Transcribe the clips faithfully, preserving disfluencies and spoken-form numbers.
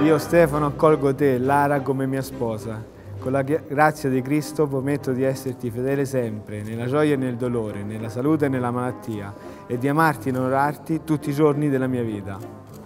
Io, Stefano, accolgo te, Lara, come mia sposa. Con la grazia di Cristo prometto di esserti fedele sempre, nella gioia e nel dolore, nella salute e nella malattia, e di amarti e onorarti tutti i giorni della mia vita.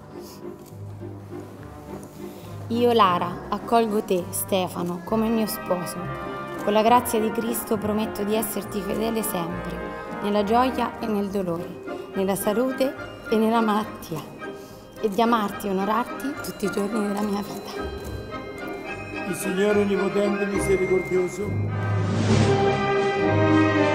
Io, Lara, accolgo te, Stefano, come mio sposo. Con la grazia di Cristo prometto di esserti fedele sempre, nella gioia e nel dolore, nella salute e nella malattia, e di amarti e onorarti tutti i giorni della mia vita. Il Signore Onnipotente e Misericordioso